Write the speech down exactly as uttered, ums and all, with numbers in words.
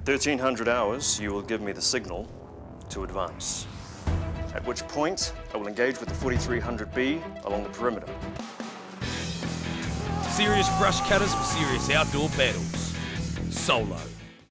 thirteen hundred hours, you will give me the signal to advance. At which point, I will engage with the forty-three hundred B along the perimeter. Serious brush cutters for serious outdoor battles. Solo.